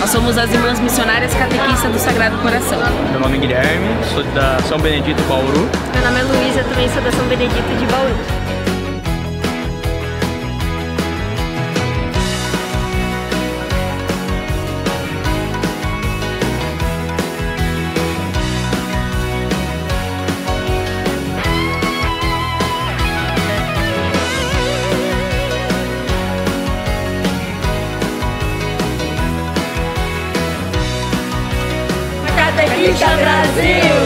Nós somos as Irmãs Missionárias Catequistas do Sagrado Coração. Meu nome é Guilherme, sou da São Benedito Bauru. Meu nome é Luísa, também sou da São Benedito de Bauru. Catequista Brasil!